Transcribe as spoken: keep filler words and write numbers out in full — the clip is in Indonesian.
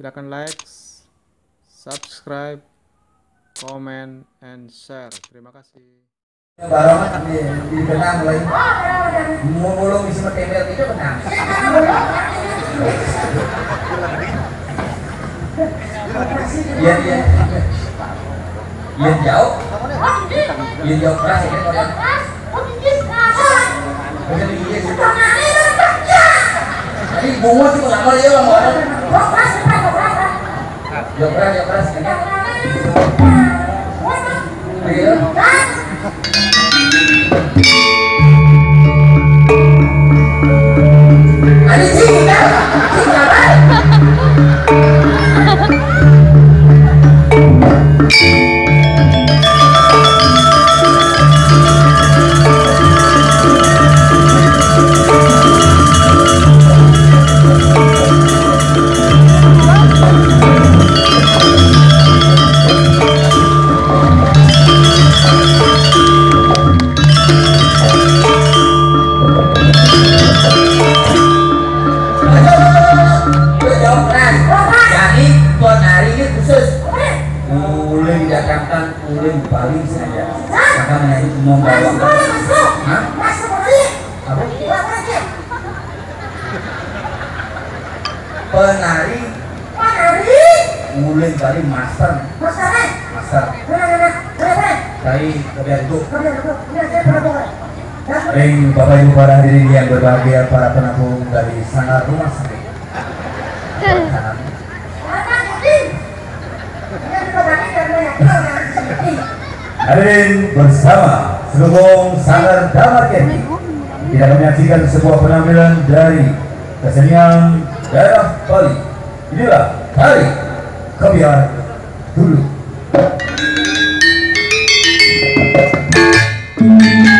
Silakan like, subscribe, comment, and share. Terima kasih. Barang di di benang lagi. Mau bolong isi material itu benang. Iya iya. Iya jauh. Iya jauh keras ya kan. Tadi bunga juga nggak mau ya bang. Jauh keras jauh keras kan. Iya. Ada sih kita, kita paling saja maka menjadi membawa penari mulai dari master master dari kebiargo Ring Bapak Ibu para hadirin yang berbahagia, para penampung dari Sanggar Rumah Sakit hadirin bersama Selubung Sanggar Damar Kenti kita akan menyaksikan sebuah penampilan dari kesenian daerah Bali. Inilah tari Kebiar Dulu.